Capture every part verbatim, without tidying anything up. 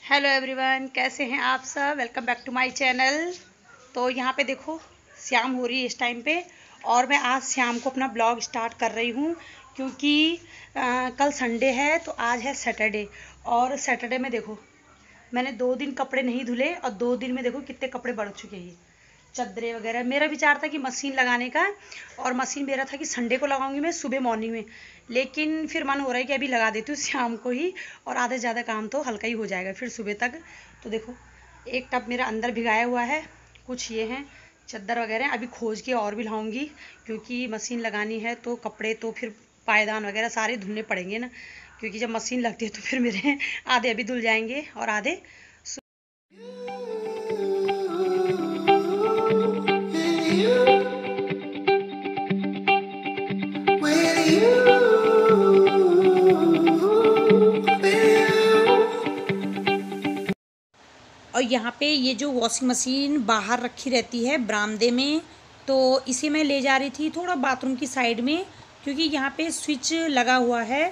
Hello everyone, कैसे हैं आप सब। Welcome back to my channel. तो यहाँ पे देखो शाम हो रही है इस टाइम पे, और मैं आज शाम को अपना ब्लॉग स्टार्ट कर रही हूँ क्योंकि आ, कल संडे है तो आज है सैटरडे। और सैटरडे में देखो मैंने दो दिन कपड़े नहीं धुले और दो दिन में देखो कितने कपड़े बढ़ चुके हैं, चद्दरें वगैरह। मेरा विचार था कि मशीन लगाने का, और मशीन मेरा था कि संडे को लगाऊंगी मैं सुबह मॉर्निंग में, लेकिन फिर मन हो रहा है कि अभी लगा देती हूँ शाम को ही, और आधे ज़्यादा काम तो हल्का ही हो जाएगा फिर सुबह तक। तो देखो एक टब मेरा अंदर भिगाया हुआ है, कुछ ये हैं चद्दर वगैरह, अभी खोज के और भी लाऊंगी क्योंकि मशीन लगानी है तो कपड़े तो फिर पायदान वगैरह सारे धुलने पड़ेंगे ना, क्योंकि जब मशीन लगती है तो फिर मेरे आधे अभी धुल जाएंगे और आधे। और यहाँ पे ये जो वॉशिंग मशीन बाहर रखी रहती है बरामदे में, तो इसे मैं ले जा रही थी थोड़ा बाथरूम की साइड में, क्योंकि यहाँ पे स्विच लगा हुआ है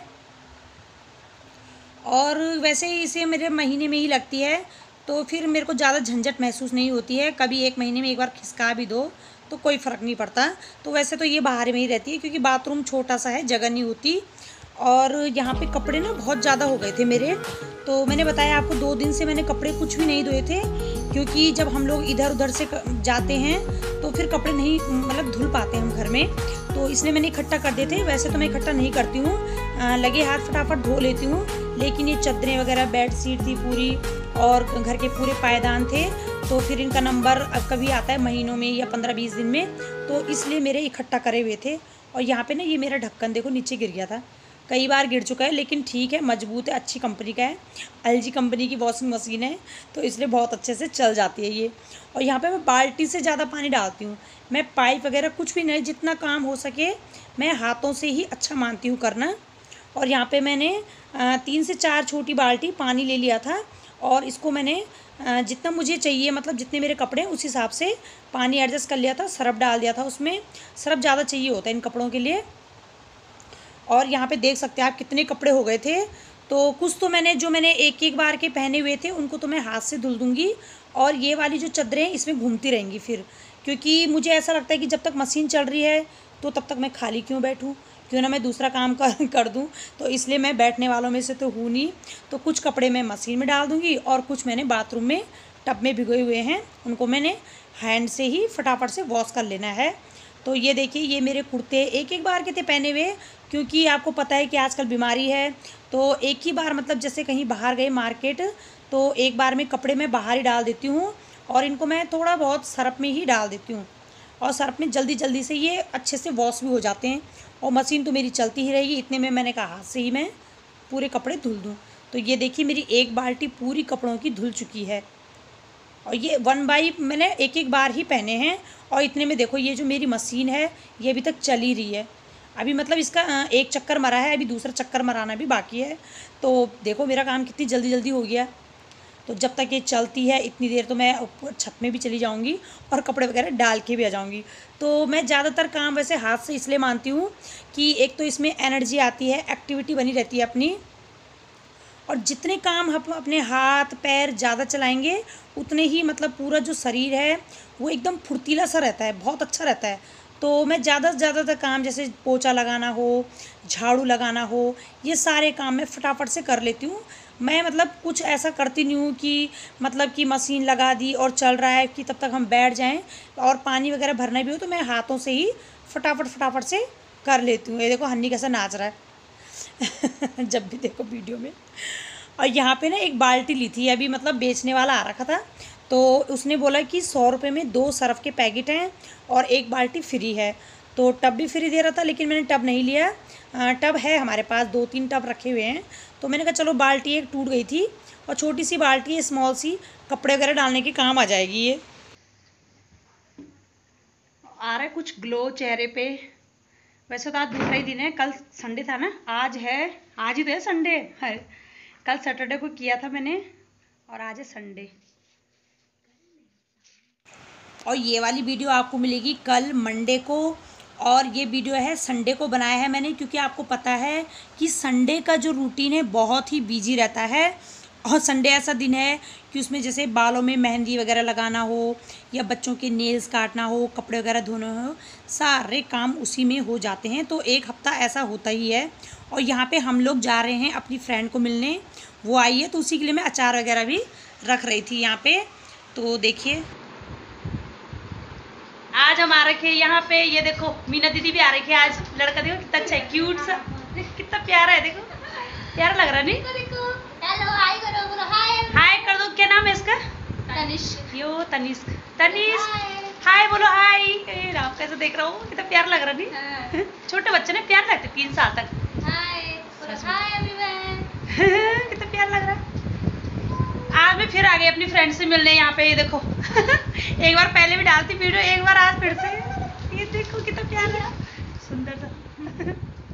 और वैसे ही इसे मेरे महीने में ही लगती है, तो फिर मेरे को ज़्यादा झंझट महसूस नहीं होती है। कभी एक महीने में एक बार खिसका भी दो तो कोई फ़र्क नहीं पड़ता। तो वैसे तो ये बाहर में ही रहती है क्योंकि बाथरूम छोटा सा है, जगह नहीं होती। और यहाँ पे कपड़े ना बहुत ज़्यादा हो गए थे मेरे, तो मैंने बताया आपको दो दिन से मैंने कपड़े कुछ भी नहीं धोए थे, क्योंकि जब हम लोग इधर उधर से जाते हैं तो फिर कपड़े नहीं मतलब धुल पाते हम घर में, तो इसलिए मैंने इकट्ठा कर दिए थे। वैसे तो मैं इकट्ठा नहीं करती हूँ, लगे हाथ फटाफट धो लेती हूँ, लेकिन ये चादरें वगैरह बेड शीट थी पूरी और घर के पूरे पायदान थे, तो फिर इनका नंबर कभी आता है महीनों में या पंद्रह बीस दिन में, तो इसलिए मेरे इकट्ठा करे हुए थे। और यहाँ पे ना ये मेरा ढक्कन देखो नीचे गिर गया था, कई बार गिर चुका है, लेकिन ठीक है, मजबूत है, अच्छी कंपनी का है, एलजी कंपनी की वॉशिंग मशीन है, तो इसलिए बहुत अच्छे से चल जाती है ये। और यहाँ पे मैं बाल्टी से ज़्यादा पानी डालती हूँ, मैं पाइप वगैरह कुछ भी नहीं, जितना काम हो सके मैं हाथों से ही अच्छा मानती हूँ करना। और यहाँ पे मैंने तीन से चार छोटी बाल्टी पानी ले लिया था, और इसको मैंने जितना मुझे चाहिए मतलब जितने मेरे कपड़े हैं उस हिसाब से पानी एडजस्ट कर लिया था, सरफ डाल दिया था उसमें, सरफ ज़्यादा चाहिए होता है इन कपड़ों के लिए। और यहाँ पे देख सकते हैं आप कितने कपड़े हो गए थे, तो कुछ तो मैंने जो मैंने एक एक बार के पहने हुए थे उनको तो मैं हाथ से धुल दूँगी, और ये वाली जो चादरें हैं इसमें घूमती रहेंगी फिर, क्योंकि मुझे ऐसा लगता है कि जब तक मशीन चल रही है तो तब तक मैं खाली क्यों बैठूँ, क्यों ना मैं दूसरा काम कर कर दूँ। तो इसलिए मैं बैठने वालों में से तो हूँ नहीं, तो कुछ कपड़े मैं मशीन में डाल दूँगी और कुछ मैंने बाथरूम में टब में भिगोए हुए हैं, उनको मैंने हैंड से ही फटाफट से वॉश कर लेना है। तो ये देखिए ये मेरे कुर्ते एक एक बार के थे पहने हुए, क्योंकि आपको पता है कि आजकल बीमारी है, तो एक ही बार मतलब जैसे कहीं बाहर गए मार्केट तो एक बार में कपड़े मैं बाहर ही डाल देती हूँ, और इनको मैं थोड़ा बहुत सर्फ में ही डाल देती हूँ, और सर्फ में जल्दी जल्दी से ये अच्छे से वॉश भी हो जाते हैं। और मशीन तो मेरी चलती ही रहेगी, इतने में मैंने कहा हाथ से ही मैं पूरे कपड़े धुल दूँ। तो ये देखिए मेरी एक बाल्टी पूरी कपड़ों की धुल चुकी है, और ये वन बाई मैंने एक एक बार ही पहने हैं। और इतने में देखो ये जो मेरी मशीन है ये अभी तक चल ही रही है, अभी मतलब इसका एक चक्कर मरा है, अभी दूसरा चक्कर मराना भी बाकी है। तो देखो मेरा काम कितनी जल्दी जल्दी हो गया। तो जब तक ये चलती है इतनी देर तो मैं ऊपर छत में भी चली जाऊंगी और कपड़े वगैरह डाल के भी आ जाऊंगी। तो मैं ज़्यादातर काम वैसे हाथ से इसलिए मानती हूँ कि एक तो इसमें एनर्जी आती है, एक्टिविटी बनी रहती है अपनी, और जितने काम हम अपने हाथ पैर ज़्यादा चलाएंगे उतने ही मतलब पूरा जो शरीर है वो एकदम फुर्तीला सा रहता है, बहुत अच्छा रहता है। तो मैं ज़्यादा से ज़्यादातर काम जैसे पोछा लगाना हो, झाड़ू लगाना हो, ये सारे काम मैं फटाफट से कर लेती हूँ। मैं मतलब कुछ ऐसा करती नहीं हूँ कि मतलब कि मशीन लगा दी और चल रहा है कि तब तक हम बैठ जाएं, और पानी वगैरह भरना भी हो तो मैं हाथों से ही फटाफट फटाफट से कर लेती हूँ। ये देखो हन्नी कैसा नाच रहा है जब भी देखो वीडियो में। और यहाँ पे ना एक बाल्टी ली थी अभी, मतलब बेचने वाला आ रखा था, तो उसने बोला कि सौ रुपये में दो सर्फ के पैकेट हैं और एक बाल्टी फ्री है, तो टब भी फ्री दे रहा था, लेकिन मैंने टब नहीं लिया। टब है हमारे पास, दो तीन टब रखे हुए हैं, तो मैंने कहा चलो बाल्टी एक टूट गई थी और छोटी सी बाल्टी है स्मॉल सी, कपड़े वगैरह डालने के काम आ जाएगी। ये आ रहा है कुछ ग्लो चेहरे पे। वैसे तो आज दूसरा ही दिन है, कल संडे था ना, आज है, आज ही तो है संडे है, कल सैटरडे को किया था मैंने और आज है संडे। और ये वाली वीडियो आपको मिलेगी कल मंडे को, और ये वीडियो है संडे को बनाया है मैंने, क्योंकि आपको पता है कि संडे का जो रूटीन है बहुत ही बिजी रहता है, और संडे ऐसा दिन है कि उसमें जैसे बालों में मेहंदी वगैरह लगाना हो या बच्चों के नेल्स काटना हो, कपड़े वगैरह धोना हो, सारे काम उसी में हो जाते हैं। तो एक हफ्ता ऐसा होता ही है। और यहाँ पे हम लोग जा रहे हैं अपनी फ्रेंड को मिलने, वो आई है तो उसी के लिए मैं अचार वगैरह भी रख रही थी यहाँ पे। तो देखिए आज हम आ रखे यहाँ पे, ये देखो मीना दीदी भी आ रही है आज। लड़का देखो कितना अच्छा है, क्यूट सा, कितना प्यारा है, देखो प्यारा लग रहा नहीं? हेलो हाय करो, बोलो हाय। हाय कर दो। क्या नाम है इसका? तनिष्क। यो तनिष्क, तनिष्क हाय बोलो हाय। ए राम कैसे देख रहा हूँ, कितना प्यार लग रहा नहीं? हाँ। छोटे बच्चे ने प्यार लगते तीन साल तक। हाय बोलो हाय एवरीवन। कितना प्यार लग रहा है। आज मैं फिर आ गई अपनी फ्रेंड से मिलने यहाँ पे, ये देखो एक बार पहले भी डालती वीडियो, एक बार आज फिर से। ये देखो कितना प्यार है, सुंदर सा।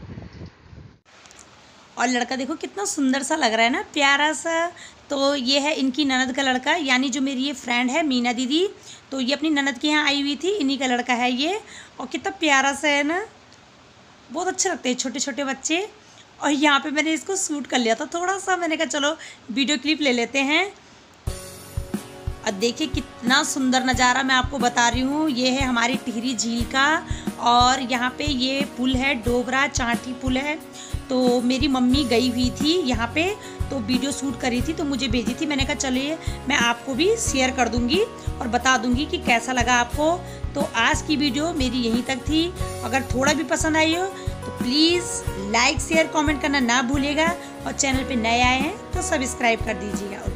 और लड़का देखो कितना सुंदर सा लग रहा है ना, प्यारा सा। तो ये है इनकी ननद का लड़का, यानी जो मेरी ये फ्रेंड है मीना दीदी, तो ये अपनी ननद के यहाँ आई हुई थी, इन्हीं का लड़का है ये। और कितना प्यारा सा है ना, बहुत अच्छे लगते हैं छोटे छोटे बच्चे। और यहाँ पे मैंने इसको शूट कर लिया था थोड़ा सा, मैंने कहा चलो वीडियो क्लिप ले लेते हैं। और देखिए कितना सुंदर नज़ारा मैं आपको बता रही हूँ। ये है हमारी टिहरी झील का, और यहाँ पे ये पुल है डोबरा चांठी पुल है। तो मेरी मम्मी गई हुई थी यहाँ पे, तो वीडियो शूट करी थी तो मुझे भेजी थी। मैंने कहा चलिए मैं आपको भी शेयर कर दूँगी और बता दूँगी कि कैसा लगा आपको। तो आज की वीडियो मेरी यहीं तक थी। अगर थोड़ा भी पसंद आई हो तो प्लीज़ लाइक शेयर कमेंट करना ना भूलिएगा, और चैनल पे नए आए हैं तो सब्सक्राइब कर दीजिएगा।